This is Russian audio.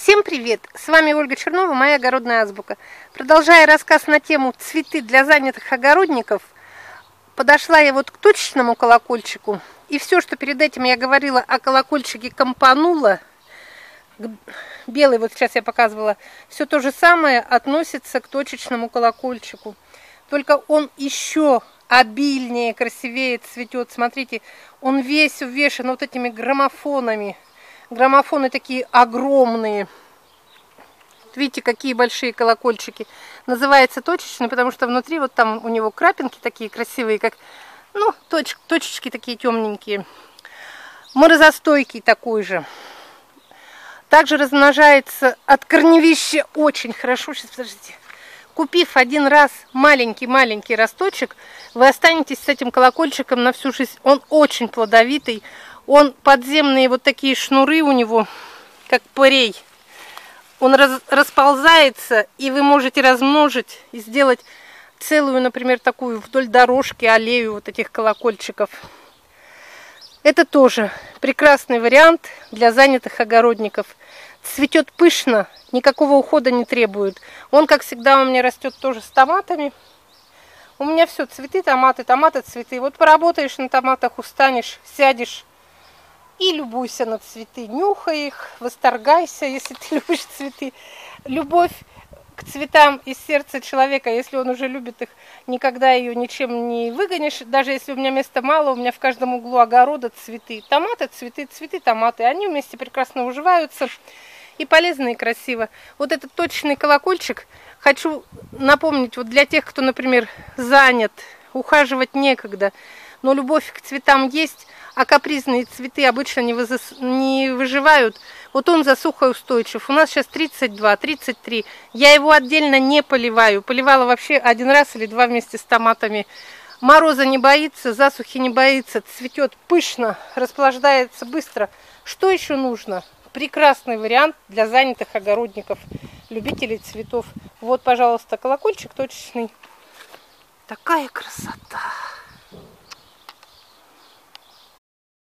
Всем привет! С вами Ольга Чернова, моя огородная азбука. Продолжая рассказ на тему цветы для занятых огородников, подошла я вот к точечному колокольчику. И все, что перед этим я говорила о колокольчике кампанула, белый вот сейчас я показывала, все то же самое относится к точечному колокольчику. Только он еще обильнее, красивее цветет. Смотрите, он весь увешан вот этими граммофонами. Граммофоны такие огромные. Видите, какие большие колокольчики. Называется точечный, потому что внутри вот там у него крапинки такие красивые, как, ну, точечки такие темненькие. Морозостойкий такой же. Также размножается от корневища очень хорошо. Сейчас, подождите. Купив один раз маленький росточек, вы останетесь с этим колокольчиком на всю жизнь. Он очень плодовитый. Он подземные вот такие шнуры у него, как пырей. Он расползается, и вы можете размножить и сделать целую, например, такую вдоль дорожки аллею вот этих колокольчиков. Это тоже прекрасный вариант для занятых огородников. Цветет пышно, никакого ухода не требует. Он, как всегда, у меня растет тоже с томатами. У меня все цветы, томаты, цветы. Вот поработаешь на томатах, устанешь, сядешь и любуйся на цветы, нюхай их, восторгайся, если ты любишь цветы. Любовь к цветам из сердца человека, если он уже любит их, никогда ее ничем не выгонишь. Даже если у меня места мало, у меня в каждом углу огорода цветы. Томаты, цветы, цветы, томаты. Они вместе прекрасно уживаются и полезно, и красиво. Вот этот точечный колокольчик хочу напомнить вот для тех, кто, например, занят, ухаживать некогда, но любовь к цветам есть, а капризные цветы обычно не выживают. Вот он засухоустойчив. У нас сейчас 32, 33. Я его отдельно не поливаю. Поливала вообще один раз или два вместе с томатами. Мороза не боится, засухи не боится. Цветет пышно, расплодается быстро. Что еще нужно? Прекрасный вариант для занятых огородников, любителей цветов. Вот, пожалуйста, колокольчик точечный. Такая красота!